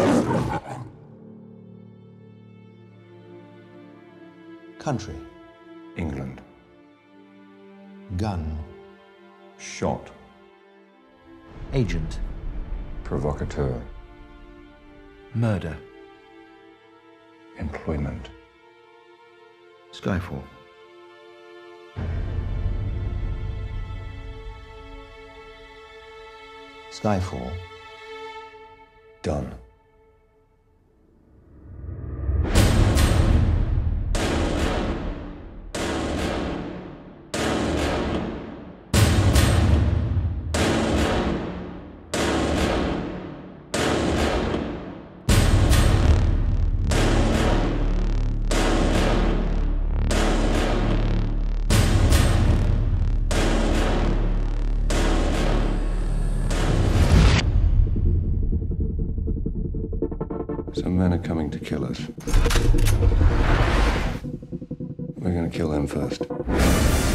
Country. England. Gun. Shot. Agent. Provocateur. Murder. Employment. Skyfall. Skyfall. Done. Some men are coming to kill us. We're gonna kill them first.